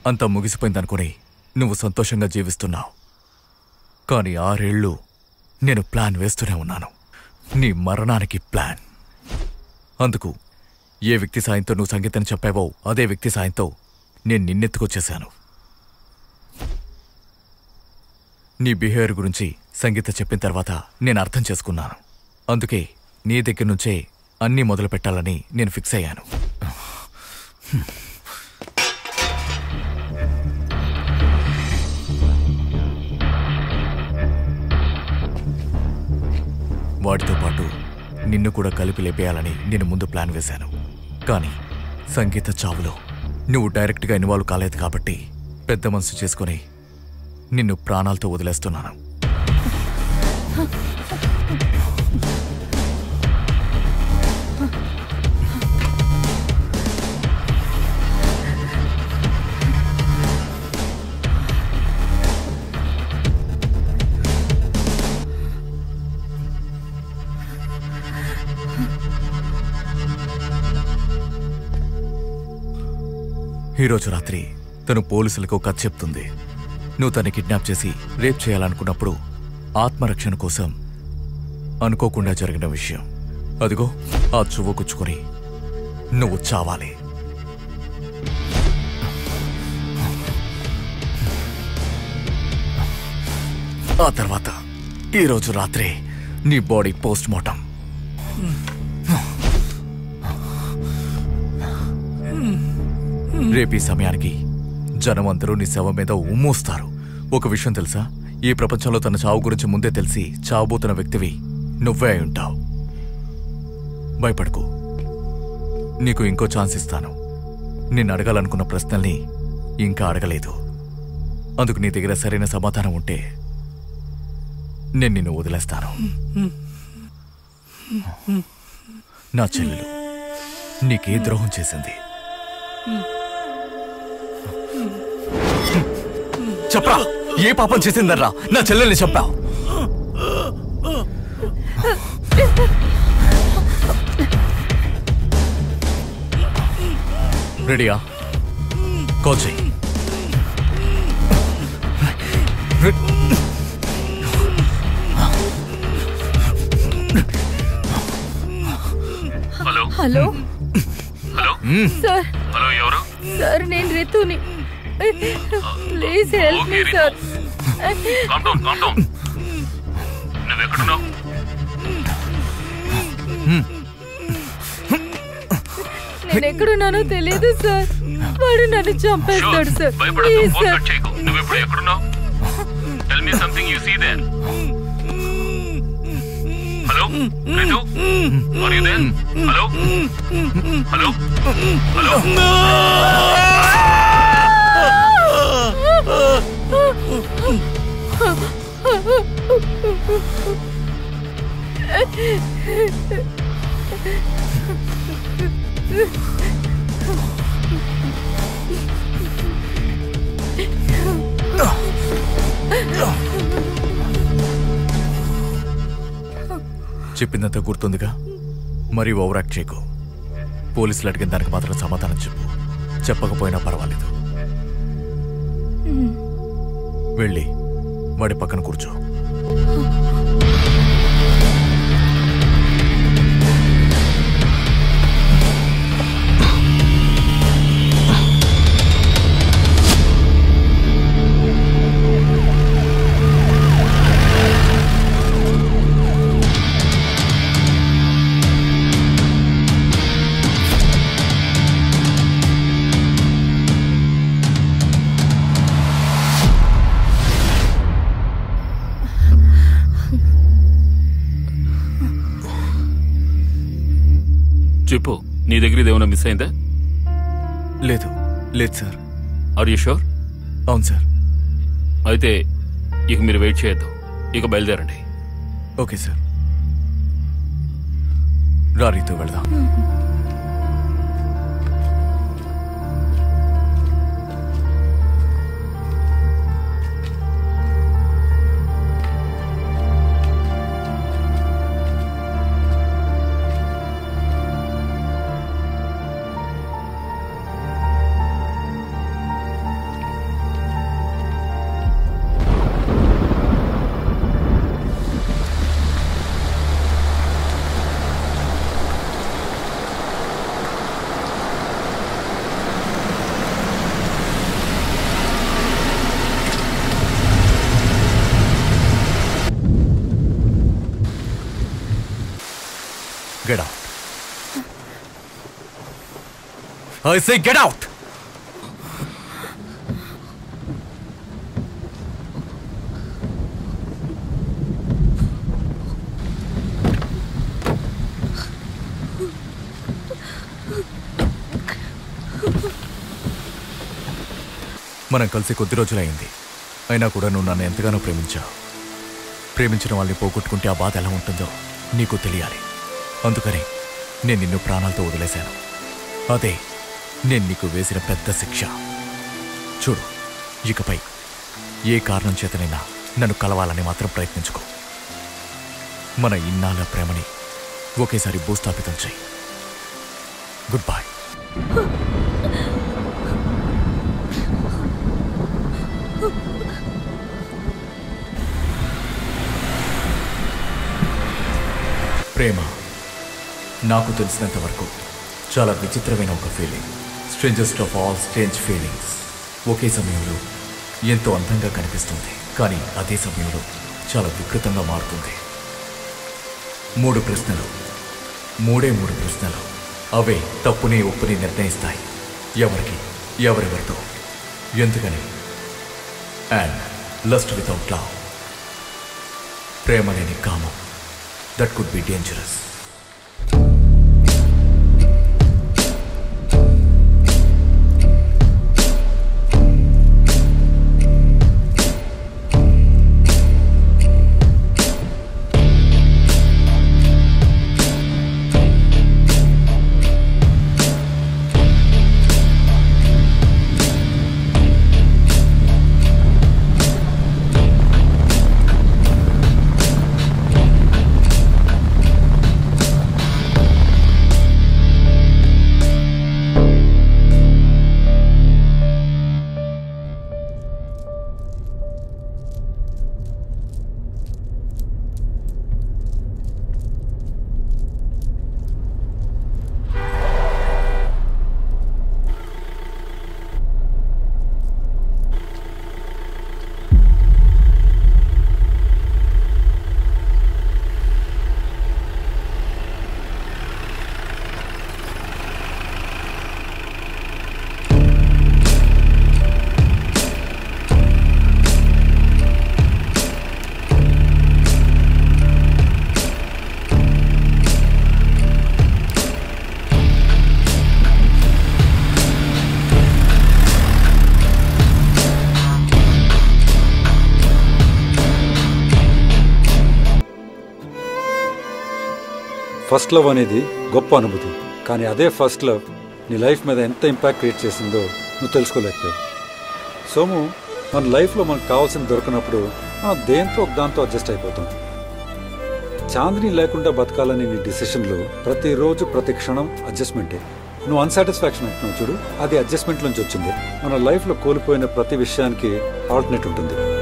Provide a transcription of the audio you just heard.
అంతా ముగిసిపోయిందనుకుని నువ్వు సంతోషంగా జీవిస్తున్నావు. కానీ 6 ఏళ్ళు నేను ప్లాన్ వేస్తూనే ఉన్నాను, నీ మరణానికి ప్లాన్. అందుకు ఏ వ్యక్తి సాయంతో నువ్వు సంగీతని చెప్పావో అదే వ్యక్తి సాయంతో నేను నిన్నెత్తుకొచ్చేశాను. నీ బిహేవియర్ గురించి సంగీత చెప్పిన తర్వాత నేను అర్థం చేసుకున్నాను. అందుకే నీ దగ్గర నుంచే అన్నీ మొదలు పెట్టాలని నేను ఫిక్స్ అయ్యాను. వాటితో పాటు నిన్ను కూడా కలిపి లేపేయాలని నేను ముందు ప్లాన్ వేశాను. కానీ సంగీత చావులో నువ్వు డైరెక్ట్గా ఇన్వాల్వ్ కాలేదు కాబట్టి పెద్ద మనసు చేసుకుని నిన్ను ప్రాణాలతో వదిలేస్తున్నాను. ఈరోజు రాత్రి తను పోలీసులకు కథ చెప్తుంది. నువ్వు తన్ని కిడ్నాప్ చేసి రేప్ చేయాలనుకున్నప్పుడు ఆత్మరక్షణ కోసం అనుకోకుండా జరిగిన విషయం. అదిగో ఆ చువ్వ గుచ్చుకొని నువ్వు చావాలి. ఆ తర్వాత ఈరోజు రాత్రి నీ బాడీ పోస్ట్ మార్టం. రేపు ఈ సమయానికి జనం అందరూ నీ శవం మీద ఉమ్మూస్తారు. ఒక విషయం తెలుసా, ఈ ప్రపంచంలో తన చావు గురించి ముందే తెలిసి చావబోతున్న వ్యక్తివి నువ్వే అయి ఉంటావు. భయపడకు, నీకు ఇంకో ఛాన్స్ ఇస్తాను. నిన్ను అడగాలనుకున్న ప్రశ్నల్ని ఇంకా అడగలేదు. అందుకు నీ దగ్గర సరైన సమాధానం ఉంటే నేను నిన్ను వదిలేస్తాను. నా చెల్లెలు నీకే ద్రోహం చేసింది. చెప్పరా, ఏ పాపం చేసిందర్రా? నా చెల్లెల్ని చెప్పా. రెడీయా? కాల్ చెయ్యి. Hello hello hello sir. Hello, ఎవరు? సార్, నేను రితుని. Please help me sir. Calm down. నువ్వెక్కడున్నావు? నేను ఎక్కడున్నానో తెలియదు సార్. వాడు నన్ను చంపేస్తాడు సార్. Please sir. నువ్వెప్పుడు ఎక్కడున్నావు? Tell me something you see there. Hello Ritu, are you there? Hello hello hello. చెప్పిందంతా గుర్తుందిగా? మరి ఓవర్ యాక్ట్ చేయకు. పోలీసులు అడిగిన దానికి మాత్రం సమాధానం చెప్పు. చెప్పకపోయినా పర్వాలేదు. వెళ్ళి వాడి పక్కన కూర్చో. చెప్పు, నీ దగ్గర ఇదేమైనా మిస్ అయిందా? లేదు సార్. Are you sure? అవును సార్. అయితే ఇక మీరు వెయిట్ చేయొద్దు, ఇక బయలుదేరండి. Okay sir. రారీతో వెళదాం. I say get out! మనం కలిసి కొద్ది రోజులైంది. అయినా కూడా నువ్వు నన్ను ఎంతగానో ప్రేమించావు. ప్రేమించిన వాళ్ళని పోగొట్టుకుంటే ఆ బాధ ఎలా ఉంటుందో నీకు తెలియాలి. అందుకని నేను నిన్ను ప్రాణాలతో వదిలేశాను. అదే నేను నీకు వేసిన పెద్ద శిక్ష. చూడు, ఇకపై ఏ కారణం చేతనైనా నన్ను కలవాలని మాత్రం ప్రయత్నించుకో. మన ఇన్నాళ్ళ ప్రేమని ఒకేసారి భూస్థాపితం చెయ్యి. Good bye. ప్రేమ నాకు తెలిసినంత వరకు చాలా విచిత్రమైన ఒక feeling. Strangest of all strange feelings. ఒకే సమయంలో ఎంతో అందంగా కనిపిస్తుంది, కానీ అదే సమయంలో చాలా వికృతంగా మారుతుంది. 3 ప్రశ్నలు, మూడే 3 ప్రశ్నలు. అవే తప్పుని ఒప్పుని నిర్ణయిస్తాయి. ఎవరికి, ఎవరెవరితో, ఎందుకని. And lust without love. ప్రేమ లేని కామం. That could be dangerous. First love అనేది గొప్ప అనుభూతి, కానీ అదే ఫస్ట్ లవ్ నీ లైఫ్ మీద ఎంత ఇంపాక్ట్ క్రియేట్ చేసిందో నువ్వు తెలుసుకోలేకపోయావు. సోము, మన లైఫ్లో మనకు కావాల్సింది దొరికినప్పుడు మనం దేంతో దాంతో అడ్జస్ట్ అయిపోతాం. చాందిని లేకుండా బతకాలని నీ డిసిషన్లో ప్రతిరోజు ప్రతి క్షణం అడ్జస్ట్మెంటే. నువ్వు అన్సాటిస్ఫాక్షన్ అంటున్నావు చూడు, అది అడ్జస్ట్మెంట్ నుంచి వచ్చింది. మన లైఫ్లో కోల్పోయిన ప్రతి విషయానికి ఆల్టర్నేట్ ఉంటుంది.